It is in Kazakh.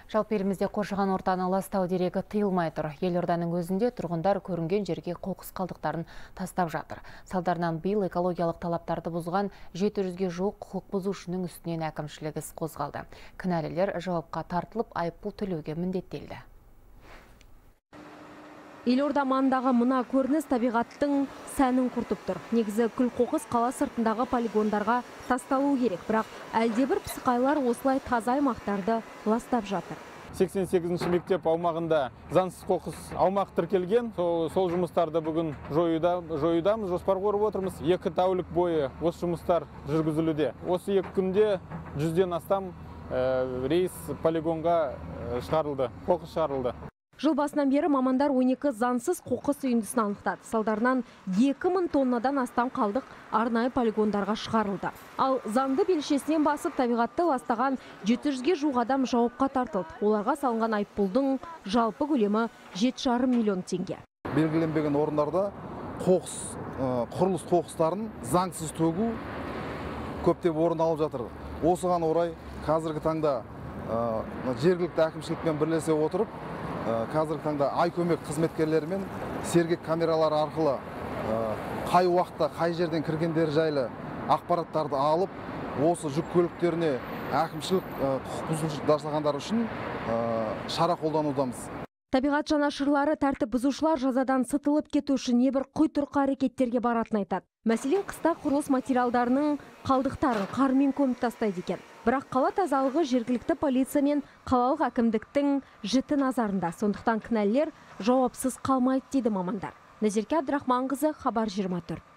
Жалпы елімізде қоршаған ортаны ластау дерегі тыйылмай тұр. Елорданың өзінде тұрғындар көрінген жерге қоқыс қалдықтарын тастап жатыр. Салдарынан биыл экологиялық талаптарды бұзған 700-ге жуық құқық бұзушының үстінен әкімшілік іс қозғалды. Кінәлілер жауапқа тартылып, айыппұл төлеуге міндеттелді. Елорда маңындағы мына көрініс табиғаттың сәнін құртып тұр. Негізі күл-қоқыс қала сыртындағы полигондарға тасталу керек, бірақ әлдебір пысықайлар осылай таза аймақтарды ластап жатыр. 88-ші мектеп аумағында заңсыз қоқыс аумақ тіркелген. Сол жұмыстарды бүгін жоюдамыз, жоспар құрып отырмыз. 2 тәулік бойы осы жұмыстар жүргізілуде. Осы 2 күнде 100-ден астам рейс полигонға шығарылды, қоқыс шығарылды. Жыл басынан бері мамандар 12 заңсыз қоқыс үйіндісін анықтады. Салдарынан 2000 тоннадан астам қалдық арнайы полигондарға шығарылды. Ал заңды белшесінен басып табиғатты ластаған 700-ге жуық адам жауапқа тартылды. Оларға салынған айыппұлдың жалпы көлемі 7,5 миллион теңге. Белгіленбеген орындарда құрылыс қоқыстарын заңсыз төгу көптеп орын алып жатыр. Осыған орай қазіргі таңда жергілікті әкімшілікпен бірлесе отырып, қазіргі таңда ай-көмек қызметкерлерімен сергек камералары арқылы қай уақытта қай жерден кіргендері жайлы ақпараттарды алып, осы жүк көліктеріне әкімшілік құқық бұзушылық жасағандар үшін шара қолданудамыз. Табиғат жанашырлары тәртіп бұзушылар жазадан сытылып кету үшін небір құйтырқы әрекеттерге баратын айтады. Мәселен, қыста құрылыс материалдарының қалдықтарын қармен көміп тастайды екен. Бірақ қала тазалығы жергілікті полиция мен қалалық әкімдіктің жіті назарында. Сондықтан кінәлілер жауапсыз қалмайды дейді мамандар. Назерке Абдрахманқызы, Хабар 24.